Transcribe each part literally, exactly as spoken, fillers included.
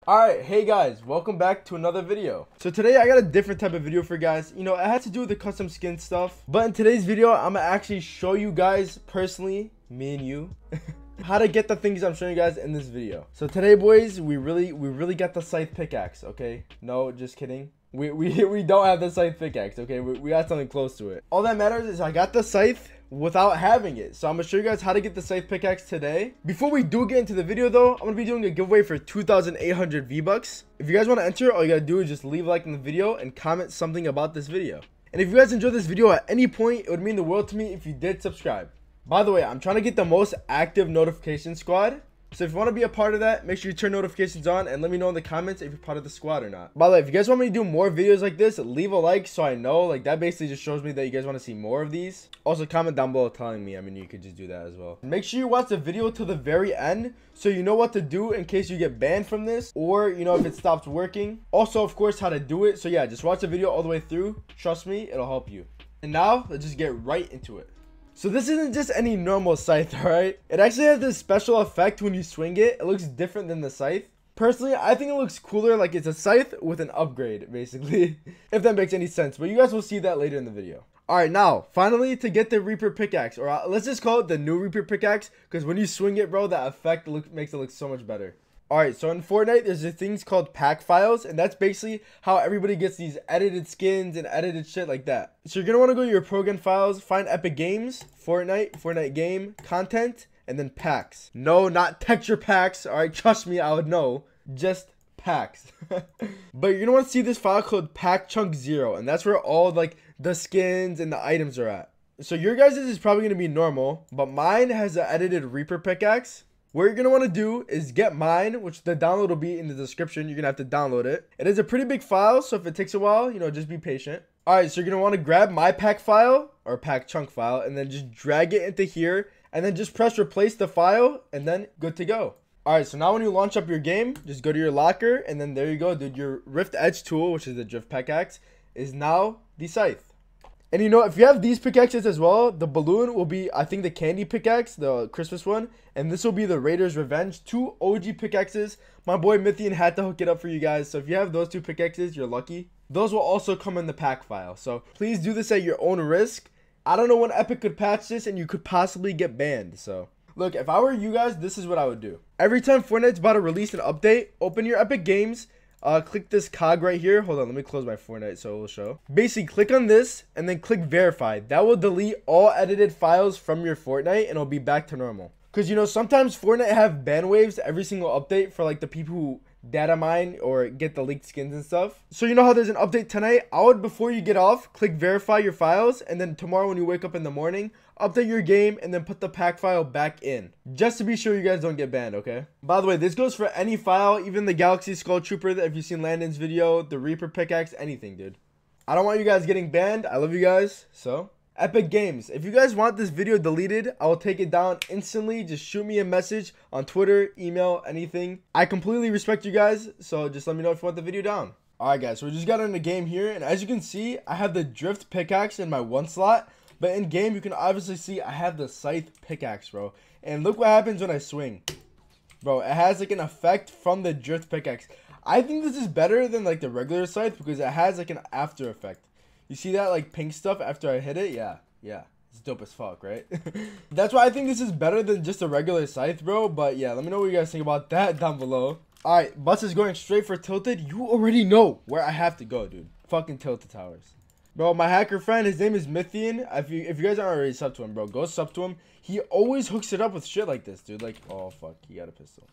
Alright, hey guys, welcome back to another video. So today I got a different type of video for you guys. You know, it has to do with the custom skin stuff. But in today's video, I'm gonna actually show you guys personally, me and you, how to get the things I'm showing you guys in this video. So today, boys, we really we really got the Scythe Pickaxe, okay? No, just kidding. We, we, we don't have the Scythe Pickaxe, okay? We, we got something close to it. All that matters is I got the Scythe without having it. So I'm gonna show you guys how to get the Scythe Pickaxe today. Before we do get into the video though, I'm gonna be doing a giveaway for two thousand eight hundred V-Bucks. If you guys want to enter, all you gotta do is just leave a like in the video and comment something about this video. And if you guys enjoyed this video at any point, it would mean the world to me if you did subscribe. By the way, I'm trying to get the most active notification squad. So if you want to be a part of that, make sure you turn notifications on and let me know in the comments if you're part of the squad or not. By the way, if you guys want me to do more videos like this, leave a like so I know. Like, that basically just shows me that you guys want to see more of these. Also, comment down below telling me. I mean, you could just do that as well. Make sure you watch the video to the very end so you know what to do in case you get banned from this, or, you know, if it stops working. Also, of course, how to do it. So yeah, just watch the video all the way through. Trust me, it'll help you. And now, let's just get right into it. So this isn't just any normal scythe, alright? It actually has this special effect when you swing it. It looks different than the scythe. Personally, I think it looks cooler, like it's a scythe with an upgrade, basically. If that makes any sense. But you guys will see that later in the video. Alright, now, finally, to get the Reaper Pickaxe. Or uh, let's just call it the new Reaper Pickaxe. Because when you swing it, bro, that effect look, makes it look so much better. Alright, so in Fortnite, there's these things called pack files, and that's basically how everybody gets these edited skins and edited shit like that. So you're going to want to go to your program files, find Epic Games, Fortnite, Fortnite game, content, and then packs. No, not texture packs, alright, trust me, I would know, just packs. But you're going to want to see this file called pack chunk zero, and that's where all like the skins and the items are at. So your guys' is probably going to be normal, but mine has an edited Reaper Pickaxe. What you're going to want to do is get mine, which the download will be in the description. You're going to have to download it. It is a pretty big file, so if it takes a while, you know, just be patient. Alright, so you're going to want to grab my pack file, or pack chunk file, and then just drag it into here, and then just press replace the file, and then good to go. Alright, so now when you launch up your game, just go to your locker, and then there you go, dude. Your Rift Edge tool, which is the Drift Pickaxe, is now the Scythe. And you know, if you have these pickaxes as well, the balloon will be, I think, the candy pickaxe, the Christmas one. And this will be the Raiders Revenge. Two O G pickaxes. My boy Mythian had to hook it up for you guys. So if you have those two pickaxes, you're lucky. Those will also come in the pack file. So please do this at your own risk. I don't know when Epic could patch this and you could possibly get banned. So look, if I were you guys, this is what I would do. Every time Fortnite's about to release an update, open your Epic Games. Uh, click this cog right here. Hold on, let me close my Fortnite so it will show. Basically, click on this and then click verify. That will delete all edited files from your Fortnite and it'll be back to normal. Because, you know, sometimes Fortnite have ban waves every single update for like the people who data mine or get the leaked skins and stuff. So you know how there's an update tonight? I would, before you get off, click verify your files, and then tomorrow when you wake up in the morning, update your game and then put the pack file back in, just to be sure you guys don't get banned. Okay, by the way, this goes for any file, even the Galaxy Skull Trooper that if you've seen Landon's video, the Reaper Pickaxe, anything, dude. I don't want you guys getting banned. I love you guys. So Epic Games, if you guys want this video deleted, I will take it down instantly. Just shoot me a message on Twitter, email, anything. I completely respect you guys, so just let me know if you want the video down. Alright guys, so we just got in the game here, and as you can see, I have the Drift Pickaxe in my one slot, but in game you can obviously see I have the Scythe Pickaxe, bro. And look what happens when I swing. Bro, it has like an effect from the Drift Pickaxe. I think this is better than like the regular Scythe because it has like an after effect. You see that like pink stuff after I hit it? Yeah, yeah. It's dope as fuck, right? That's why I think this is better than just a regular Scythe, bro. But yeah, let me know what you guys think about that down below. Alright, Bus is going straight for Tilted. You already know where I have to go, dude. Fucking Tilted Towers. Bro, my hacker friend, his name is Mythian. If you, if you guys aren't already sub to him, bro, go sub to him. He always hooks it up with shit like this, dude. Like, oh, fuck. He got a pistol.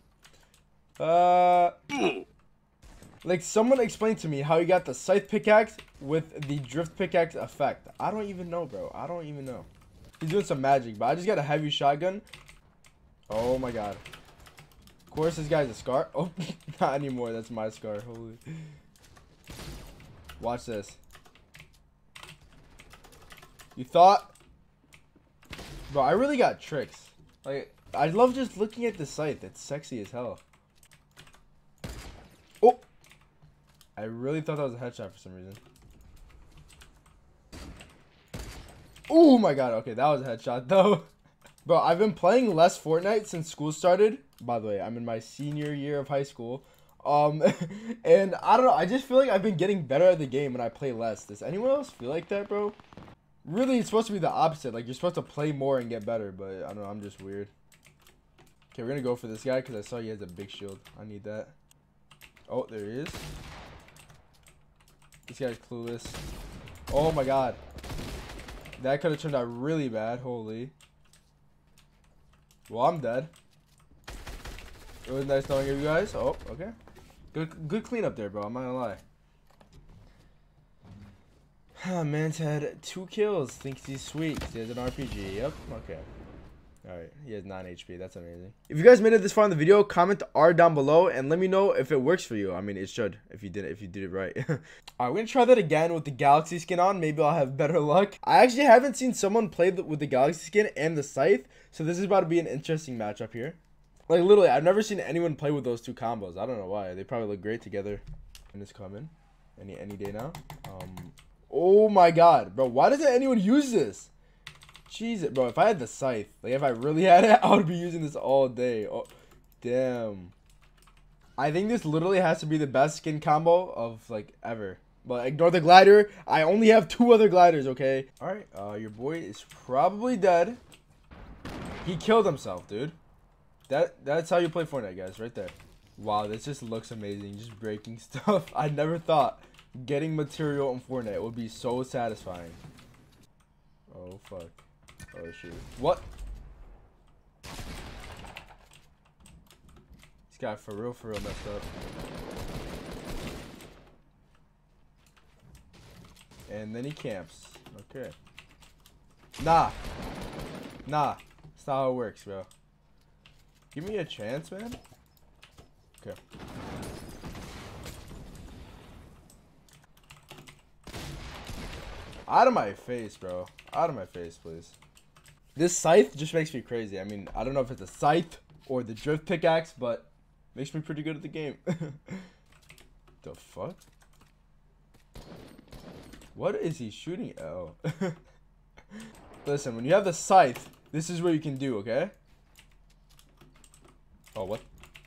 Uh... Like, someone explained to me how you got the Scythe Pickaxe with the Drift Pickaxe effect. I don't even know, bro. I don't even know. He's doing some magic, but I just got a heavy shotgun. Oh, my God. Of course, this guy's a scar. Oh, not anymore. That's my scar. Holy. Watch this. You thought? Bro, I really got tricks. Like, I love just looking at the Scythe. It's sexy as hell. Oh! I really thought that was a headshot for some reason. Oh my god, okay, that was a headshot though. Bro, I've been playing less Fortnite since school started. By the way, I'm in my senior year of high school. Um, and I don't know. I just feel like I've been getting better at the game when I play less. Does anyone else feel like that, bro? Really, it's supposed to be the opposite. Like, you're supposed to play more and get better, but I don't know. I'm just weird. Okay, we're gonna go for this guy because I saw he has a big shield. I need that. Oh, there he is. This guy's clueless. Oh my god. That could have turned out really bad. Holy. Well, I'm dead. It was nice knowing you guys. Oh, okay. Good good cleanup there, bro. I'm not gonna lie. Man's had two kills. Thinks he's sweet. He has an R P G. Yep. Okay. Alright. He has nine H P. That's amazing. If you guys made it this far in the video, comment R down below and let me know if it works for you. I mean, it should if you did it, if you did it right. Alright, we're gonna try that again with the Galaxy skin on. Maybe I'll have better luck. I actually haven't seen someone play the, with the Galaxy skin and the Scythe, so this is about to be an interesting matchup here. Like, literally, I've never seen anyone play with those two combos. I don't know why. They probably look great together. And it's coming. Any any day now. Um, oh my god, bro. Why doesn't anyone use this? Jeez, bro. If I had the Scythe, like, if I really had it, I would be using this all day. Oh, damn. I think this literally has to be the best skin combo of, like, ever. But ignore the glider. I only have two other gliders, okay? Alright, uh, your boy is probably dead. He killed himself, dude. That that's how you play Fortnite, guys, right there. Wow, this just looks amazing. Just breaking stuff. I never thought getting material in Fortnite would be so satisfying. Oh fuck. Oh shoot. What? This guy for real, for real messed up. And then he camps. Okay. Nah. Nah. That's not how it works, bro. Give me a chance, man. Okay. Out of my face, bro. Out of my face, please. This Scythe just makes me crazy. I mean, I don't know if it's a Scythe or the Drift Pickaxe, but makes me pretty good at the game. The fuck? What is he shooting at? Oh. Listen, when you have the Scythe, this is what you can do, okay? Oh, what?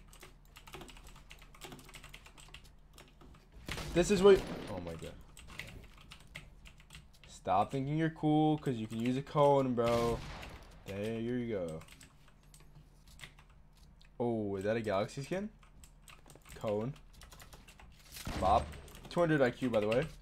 This is what... Oh, my God. Stop thinking you're cool, because you can use a cone, bro. There you go. Oh, is that a Galaxy skin? Cone. Bop. two hundred I Q, by the way.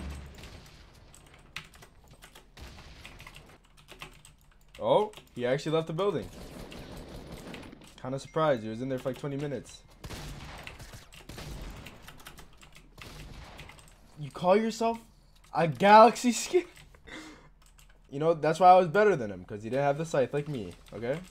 Oh, he actually left the building. Kind of surprised. He was in there for like twenty minutes. You call yourself a Galaxy skin? You know, that's why I was better than him, because he didn't have the Scythe like me, okay?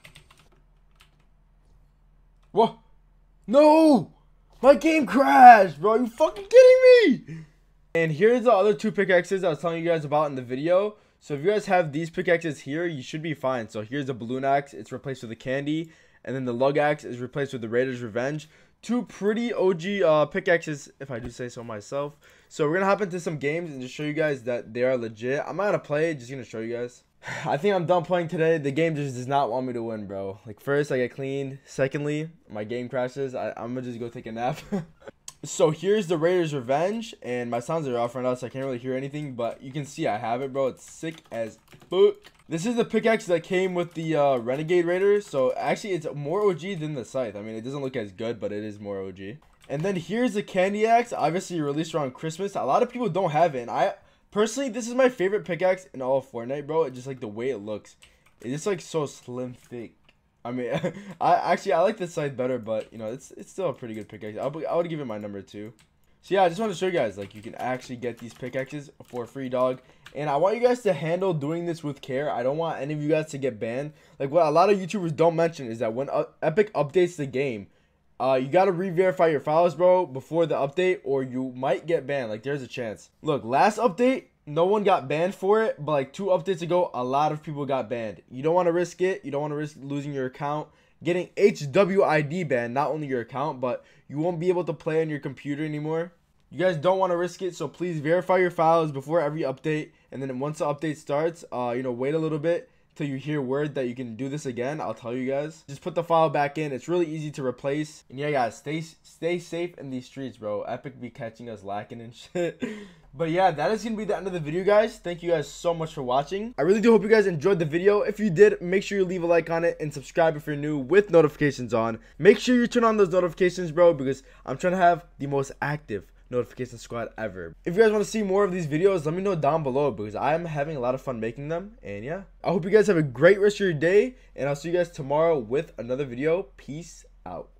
Whoa! No! My game crashed, bro. Are you fucking kidding me? And here's the other two pickaxes I was telling you guys about in the video. So if you guys have these pickaxes here, you should be fine. So here's the balloon axe. It's replaced with a candy. And then the lug axe is replaced with the Raider's Revenge. Two pretty O G uh, pickaxes, if I do say so myself. So we're going to hop into some games and just show you guys that they are legit. I'm not going to play, just going to show you guys. I think I'm done playing today. The game just does not want me to win, bro. Like, first, I get cleaned. Secondly, my game crashes. I, I'm going to just go take a nap. So here's the Raider's Revenge, and my sounds are off right now, so I can't really hear anything, but you can see I have it, bro. It's sick as fuck. This is the pickaxe that came with the uh, Renegade Raider, so actually it's more O G than the Scythe. I mean, it doesn't look as good, but it is more O G. And then here's the Candy Axe, obviously released around Christmas. A lot of people don't have it, and I, personally, this is my favorite pickaxe in all of Fortnite, bro. It's just like the way it looks. It's just like so slim thick. I mean, I actually I like this Scythe better, but you know, it's it's still a pretty good pickaxe. I'll, I would give it my number two. So yeah, I just want to show you guys, like, you can actually get these pickaxes for free, dog. And I want you guys to handle doing this with care. I don't want any of you guys to get banned. Like, what a lot of YouTubers don't mention is that when uh, Epic updates the game, uh, you gotta re-verify your files, bro, before the update, or you might get banned. Like, there's a chance. Look, last update, no one got banned for it, but like two updates ago, a lot of people got banned. You don't want to risk it. You don't want to risk losing your account, getting H W I D banned, not only your account, but you won't be able to play on your computer anymore. You guys don't want to risk it, so please verify your files before every update, and then once the update starts, uh, you know, wait a little bit till you hear word that you can do this again. I'll tell you guys. Just put the file back in. It's really easy to replace. And yeah, guys, stay stay safe in these streets, bro. Epic be catching us lacking and shit. But yeah, that is gonna be the end of the video, guys. Thank you guys so much for watching. I really do hope you guys enjoyed the video. If you did, make sure you leave a like on it and subscribe if you're new with notifications on. Make sure you turn on those notifications, bro, because I'm trying to have the most active notification squad ever. If you guys want to see more of these videos, let me know down below, because I am having a lot of fun making them. And yeah, I hope you guys have a great rest of your day, and I'll see you guys tomorrow with another video. Peace out.